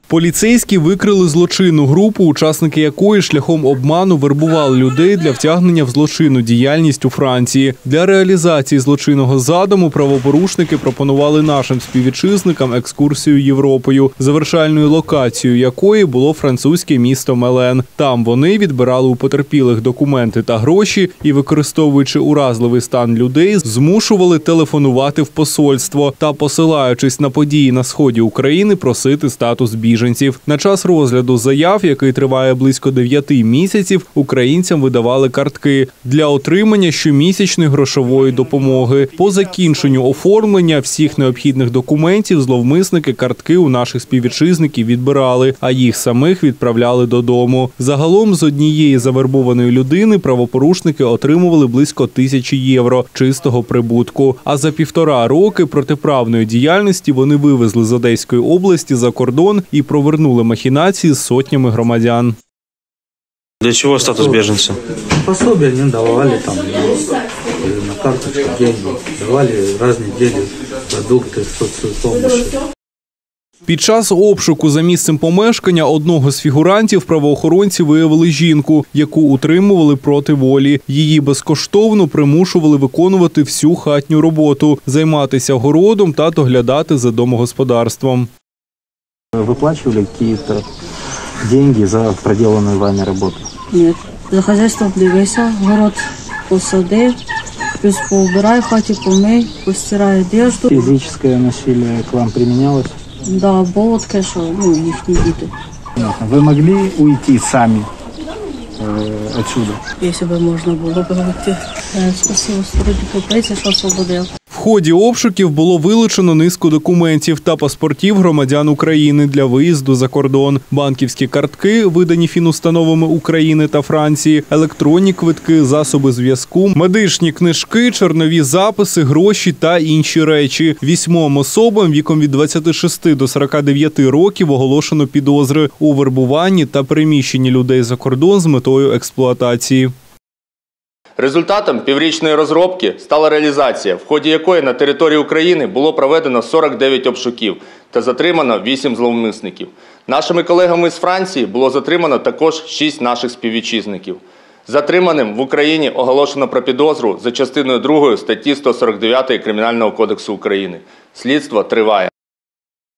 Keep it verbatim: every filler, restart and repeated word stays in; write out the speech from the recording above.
Поліцейські викрили злочинну групу, учасники якої шляхом обману вербували людей для втягнення в злочинну діяльність у Франції. Для реалізації злочинного задуму правопорушники пропонували нашим співвітчизникам екскурсію Європою, завершальною локацією якої було французьке місто Мелен. Там вони відбирали у потерпілих документи та гроші і, використовуючи уразливий стан людей, змушували телефонувати в посольство та, посилаючись на події на сході України, просити статус біженців. На час розгляду заяв, який триває близько дев'яти місяців, українцям видавали картки для отримання щомісячної грошової допомоги. По закінченню оформлення всіх необхідних документів зловмисники картки у наших співвітчизників відбирали, а їх самих відправляли додому. Загалом з однієї завербованої людини правопорушники отримували близько тисячі євро чистого прибутку. А за півтора роки протиправної діяльності вони вивезли з Одеської області за кордон і провернули махінації з сотнями громадян. Для чего статус беженца? Пособие не давали, там, на карточку деньги, давали разные деньги, продукты, соцпомощи. Під час обшуку за місцем помешкання одного з фігурантів правоохоронці виявили жінку, яку утримували проти волі. Її безкоштовно примушували виконувати всю хатню роботу, займатися городом та доглядати за домогосподарством. Выплачивали какие-то деньги за проделанную вами работу? Нет. За хозяйство двигайся, город посади, плюс поубирай в хаті, помий, постирай одежду. Физическое насилие к вам применялось? Да, було таке, що ну, їхні діти. Вы могли уйти сами э, отсюда? Якщо б можна було б вийти. Спасибо, сотруднику поліції, що освободив. В ході обшуків було вилучено низку документів та паспортів громадян України для виїзду за кордон, банківські картки, видані фінустановами України та Франції, електронні квитки, засоби зв'язку, медичні книжки, чорнові записи, гроші та інші речі. Вісьмом особам віком від двадцяти шести до сорока дев'яти років оголошено підозри у вербуванні та переміщенні людей за кордон з метою експлуатації. Результатом піврічної розробки стала реалізація, в ході якої на території України було проведено сорок дев'ять обшуків та затримано вісім зловмисників. Нашими колегами з Франції було затримано також шість наших співвітчизників. Затриманим в Україні оголошено про підозру за частиною другою статті сто сорок дев'ять Кримінального кодексу України. Слідство триває.